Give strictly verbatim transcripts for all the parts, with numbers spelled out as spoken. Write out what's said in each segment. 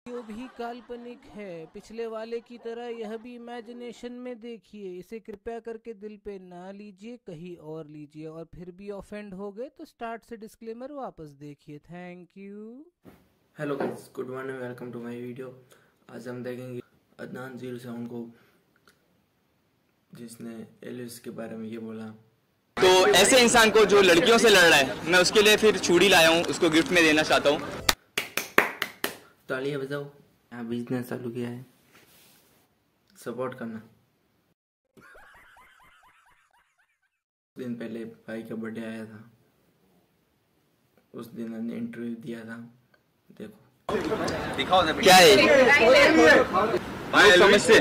Video भी काल्पनिक है, पिछले वाले की तरह यह भी इमेजिनेशन में देखिए। इसे कृपया करके दिल पे ना लीजिए, कहीं और लीजिए, और फिर भी ऑफेंड हो गए तो स्टार्ट से डिस्क्लेमर वापस देखिए। Thank you. Hello guys, good morning, welcome to my video. आज हम देखेंगे अदनान जीरो सेवन को, जिसने एलिस के बारे में ये बोला। तो ऐसे इंसान को जो लड़कियों से लड़ रहा है, मैं उसके लिए फिर चूड़ी लाया हूँ, उसको गिफ्ट में देना चाहता हूँ। तालियां बजाओ। यहाँ बिजनेस चालू किया है, सपोर्ट करना। दिन पहले भाई का बर्थडे आया था, उस दिन हमने इंटरव्यू दिया था। देखो दिखाओ क्या है भाई, समझते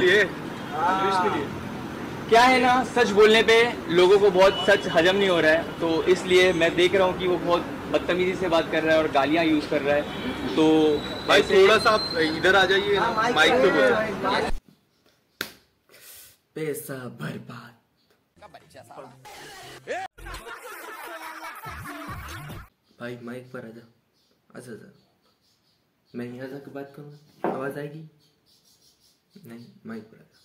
क्या है ना, सच बोलने पे लोगों को बहुत सच हजम नहीं हो रहा है, तो इसलिए मैं देख रहा हूँ कि वो बहुत बदतमीजी से बात कर रहा है और गालियाँ यूज कर रहा है। तो भाई थोड़ा सा आप इधर आ जाइए, माइक पे बोलो। पैसा बर्बाद। भाई माइक पर आजा, आजा आजा। मैं यहाँ जाकर बात करूँगा, आवाज आएगी? नहीं, माइक पर आजा।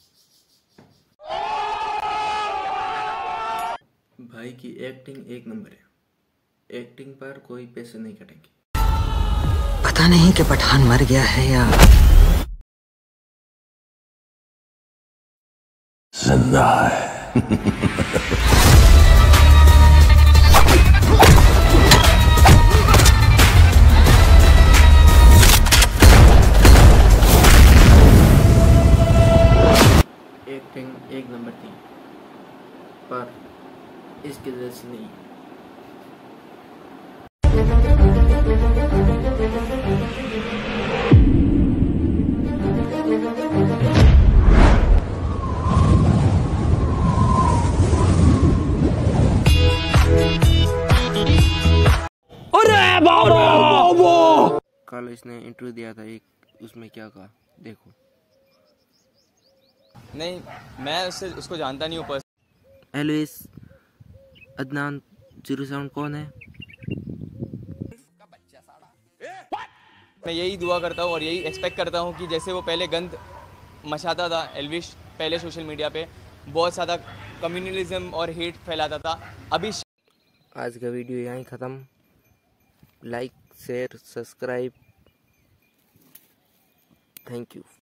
भाई की एक्टिंग एक नंबर है, एक्टिंग पर कोई पैसे नहीं कटेंगे। पता नहीं कि पठान मर गया है या जिंदा है। एक्टिंग एक नंबर थी, पर इसकी वजह से नहीं। कल इसने इंटरव्यू दिया था एक, उसमें क्या कहा देखो। नहीं, मैं उससे उसको जानता नहीं हूँ। एलिस, अदनान जीरो सेवन कौन है? मैं यही दुआ करता हूँ और यही एक्सपेक्ट करता हूँ कि जैसे वो पहले गंद मचाता था, एल्विश पहले सोशल मीडिया पे बहुत ज़्यादा कम्युनलिज्म और हेट फैलाता था, अभी आज का वीडियो यहीं ख़त्म। Like, share, subscribe. Thank you.